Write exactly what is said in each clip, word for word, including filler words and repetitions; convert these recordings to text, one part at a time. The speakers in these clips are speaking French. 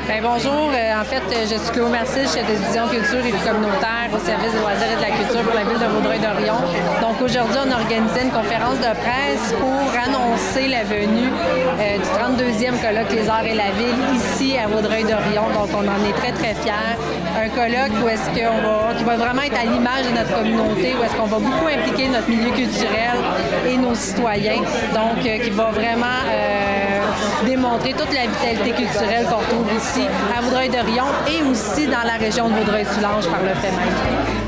Bien, bonjour. Euh, en fait, je suis Chloé Mercier, chef de division culture et communautaire au service des loisirs et de la culture pour la ville de Vaudreuil-Dorion. Donc aujourd'hui, on a organisé une conférence de presse pour annoncer la venue euh, du trente-deuxième colloque Les Arts et la ville ici à Vaudreuil-Dorion. Donc on en est très, très fiers. Un colloque où est-ce qu'on va, qui va vraiment être à l'image de notre communauté, où est-ce qu'on va beaucoup impliquer notre milieu culturel et nos citoyens. Donc, euh, qui va vraiment euh, démontrer toute la vitalité culturelle qu'on retrouve ici à Vaudreuil-Dorion et aussi dans la région de Vaudreuil-Soulanges par le fait même.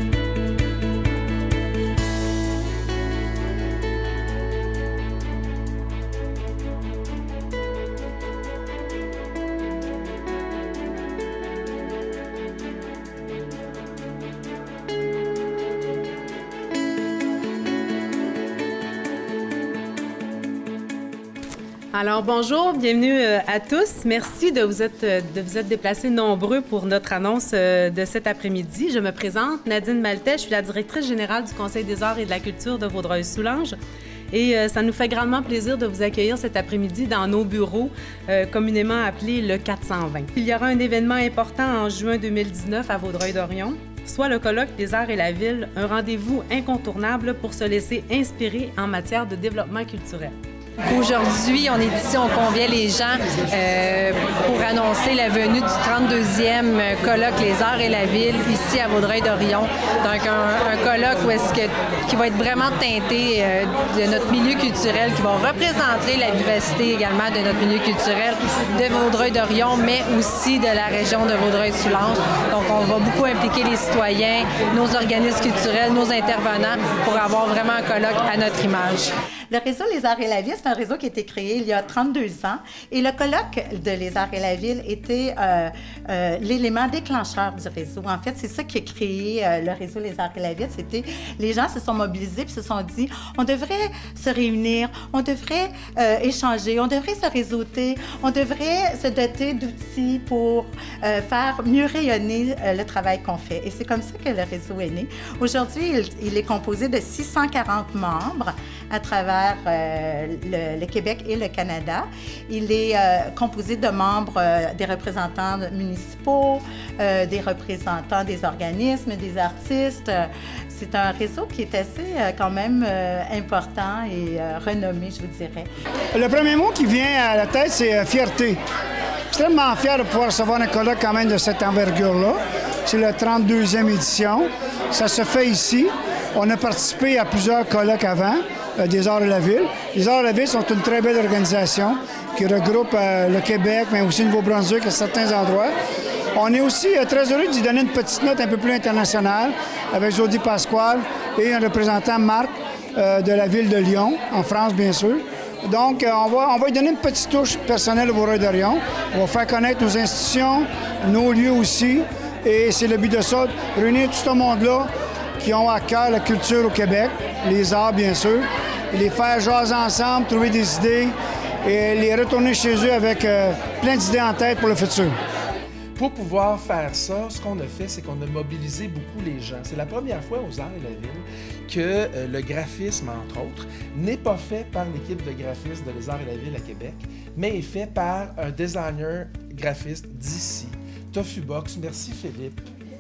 Alors, bonjour, bienvenue à tous. Merci de vous être, de vous être déplacés nombreux pour notre annonce de cet après-midi. Je me présente, Nadine Maltais, je suis la directrice générale du Conseil des arts et de la culture de Vaudreuil-Soulanges. Et euh, ça nous fait grandement plaisir de vous accueillir cet après-midi dans nos bureaux, euh, communément appelés le quatre cent vingt. Il y aura un événement important en juin deux mille dix-neuf à Vaudreuil-Dorion, soit le colloque des arts et la ville, un rendez-vous incontournable pour se laisser inspirer en matière de développement culturel. Aujourd'hui, on est ici, on convient les gens euh, pour annoncer la venue du trente-deuxième colloque Les Arts et la ville ici à Vaudreuil-Dorion. Donc un, un colloque où est-ce que, qui va être vraiment teinté euh, de notre milieu culturel, qui va représenter la vivacité également de notre milieu culturel de Vaudreuil-Dorion, mais aussi de la région de Vaudreuil-Soulanges. Donc on va beaucoup impliquer les citoyens, nos organismes culturels, nos intervenants pour avoir vraiment un colloque à notre image. Le réseau Les Arts et la Ville, c'est un réseau qui a été créé il y a trente-deux ans. Et le colloque de Les Arts et la Ville était euh, euh, l'élément déclencheur du réseau. En fait, c'est ça qui a créé euh, le réseau Les Arts et la Ville. C'était, les gens se sont mobilisés et se sont dit, on devrait se réunir, on devrait euh, échanger, on devrait se réseauter, on devrait se doter d'outils pour euh, faire mieux rayonner euh, le travail qu'on fait. Et c'est comme ça que le réseau est né. Aujourd'hui, il, il est composé de six cent quarante membres à travers Euh, le, le Québec et le Canada. Il est euh, composé de membres, euh, des représentants municipaux, euh, des représentants des organismes, des artistes. C'est un réseau qui est assez euh, quand même euh, important et euh, renommé, je vous dirais. Le premier mot qui vient à la tête, c'est euh, fierté. Je suis extrêmement fier de pouvoir recevoir un colloque quand même de cette envergure-là. C'est la trente-deuxième édition. Ça se fait ici. On a participé à plusieurs colloques avant. Euh, des Arts de la Ville. Les Arts de la Ville sont une très belle organisation qui regroupe euh, le Québec, mais aussi le Nouveau-Brunswick à certains endroits. On est aussi euh, très heureux d'y donner une petite note un peu plus internationale avec Jody Pasquale et un représentant, Marc, euh, de la ville de Lyon, en France, bien sûr. Donc, euh, on, va, on va y donner une petite touche personnelle au Vaudreuil-Dorion. On va faire connaître nos institutions, nos lieux aussi. Et c'est le but de ça, de réunir tout ce monde-là qui ont à cœur la culture au Québec, les arts, bien sûr, et les faire jaser ensemble, trouver des idées et les retourner chez eux avec euh, plein d'idées en tête pour le futur. Pour pouvoir faire ça, ce qu'on a fait, c'est qu'on a mobilisé beaucoup les gens. C'est la première fois aux Arts et la Ville que euh, le graphisme, entre autres, n'est pas fait par l'équipe de graphistes de Les Arts et la Ville à Québec, mais est fait par un designer graphiste d'ici, Tofu Box. Merci, Philippe.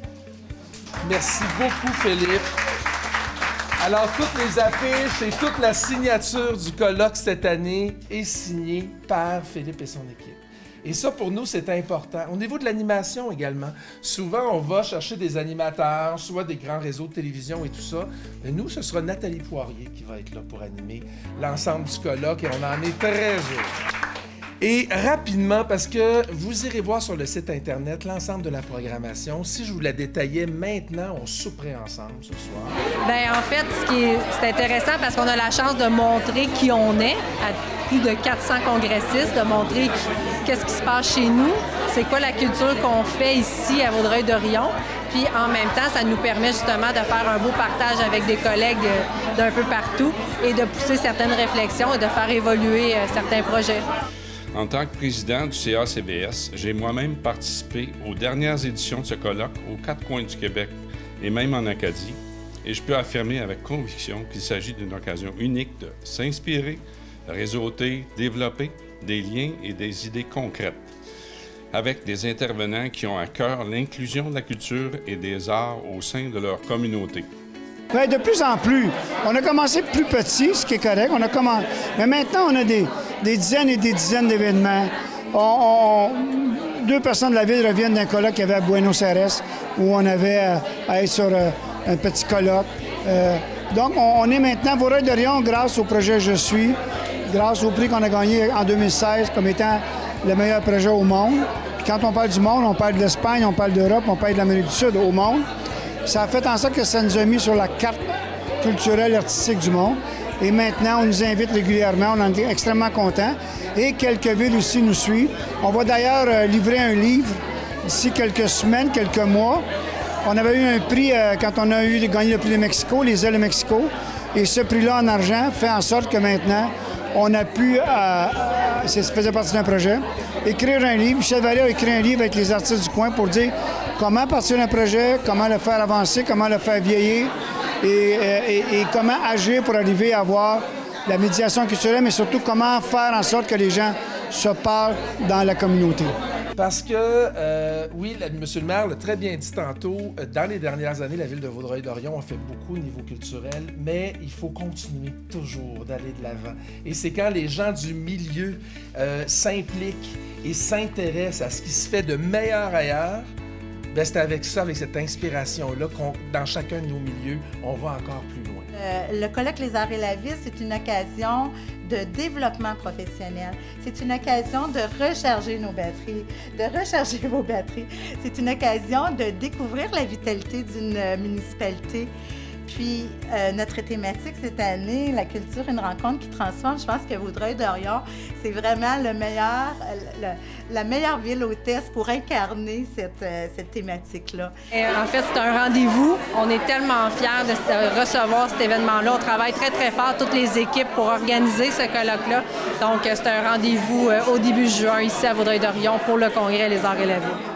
Merci beaucoup, Philippe. Alors, toutes les affiches et toute la signature du colloque cette année est signée par Philippe et son équipe. Et ça, pour nous, c'est important. Au niveau de l'animation également, souvent, on va chercher des animateurs, soit des grands réseaux de télévision et tout ça. Mais nous, ce sera Nathalie Poirier qui va être là pour animer l'ensemble du colloque et on en est très heureux. Et rapidement, parce que vous irez voir sur le site Internet l'ensemble de la programmation. Si je vous la détaillais maintenant, on souperait ensemble ce soir. Bien, en fait, ce qui est, c'est intéressant parce qu'on a la chance de montrer qui on est à plus de quatre cents congressistes, de montrer qu'est-ce qui se passe chez nous, c'est quoi la culture qu'on fait ici à Vaudreuil-Dorion. Puis en même temps, ça nous permet justement de faire un beau partage avec des collègues d'un peu partout et de pousser certaines réflexions et de faire évoluer certains projets. En tant que président du C A C B S, j'ai moi-même participé aux dernières éditions de ce colloque aux quatre coins du Québec et même en Acadie. Et je peux affirmer avec conviction qu'il s'agit d'une occasion unique de s'inspirer, réseauter, développer des liens et des idées concrètes. avec des intervenants qui ont à cœur l'inclusion de la culture et des arts au sein de leur communauté. Bien, de plus en plus. On a commencé plus petit, ce qui est correct. On a commencé... Mais maintenant, on a des, des dizaines et des dizaines d'événements. On, on... Deux personnes de la ville reviennent d'un colloque qu'il y avait à Buenos Aires, où on avait à, à être sur euh, un petit colloque. Euh, donc, on, on est maintenant Vaudreuil-Dorion grâce au projet Je suis, grâce au prix qu'on a gagné en deux mille seize comme étant le meilleur projet au monde. Puis quand on parle du monde, on parle de l'Espagne, on parle d'Europe, on parle de l'Amérique du Sud au monde. Ça a fait en sorte que ça nous a mis sur la carte culturelle et artistique du monde. Et maintenant, on nous invite régulièrement, on en est extrêmement contents. Et quelques villes aussi nous suivent. On va d'ailleurs euh, livrer un livre d'ici quelques semaines, quelques mois. On avait eu un prix euh, quand on a eu gagné le prix de Mexico, les ailes de Mexico. Et ce prix-là en argent fait en sorte que maintenant, on a pu, euh, euh, ça faisait partie d'un projet, écrire un livre. Michel Vallée a écrit un livre avec les artistes du coin pour dire comment partir d'un projet, comment le faire avancer, comment le faire vieillir et, et, et comment agir pour arriver à avoir la médiation culturelle, mais surtout comment faire en sorte que les gens se parlent dans la communauté. Parce que, euh, oui, la, M. le maire l'a très bien dit tantôt, euh, dans les dernières années, la ville de Vaudreuil-Dorion a fait beaucoup au niveau culturel, mais il faut continuer toujours d'aller de l'avant. Et c'est quand les gens du milieu euh, s'impliquent et s'intéressent à ce qui se fait de meilleur ailleurs, bien, c'est avec ça, avec cette inspiration-là, qu'on, dans chacun de nos milieux, on va encore plus loin. Euh, le colloque Les Arts et la Ville, c'est une occasion de développement professionnel. C'est une occasion de recharger nos batteries, de recharger vos batteries. C'est une occasion de découvrir la vitalité d'une municipalité. Puis, euh, notre thématique cette année, la culture, une rencontre qui transforme, je pense que Vaudreuil-Dorion, c'est vraiment le meilleur, le, la meilleure ville hôtesse pour incarner cette, euh, cette thématique-là. Et en fait, c'est un rendez-vous. On est tellement fiers de recevoir cet événement-là. On travaille très, très fort, toutes les équipes, pour organiser ce colloque-là. Donc, c'est un rendez-vous euh, au début juin, ici à Vaudreuil-Dorion, pour le Congrès Les Arts et la Ville.